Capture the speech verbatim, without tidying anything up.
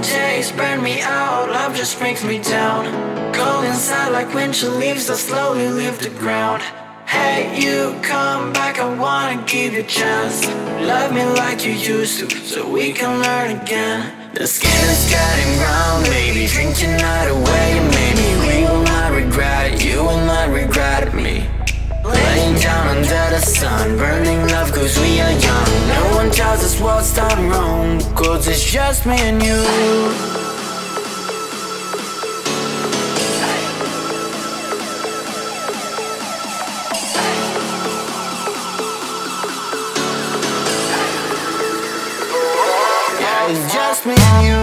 days burn me out, love just brings me down. Cold inside like winter leaves that slowly leave the ground. Hey, you come back, I wanna give you a chance. Love me like you used to, so we can learn again. The skin is getting brown, baby, drink your night away. Maybe we will not regret it, you will not regret me. Laying down under the sun, burning love cause we are young. No one tells us what's done wrong, cause it's just me and you. It's just me and you.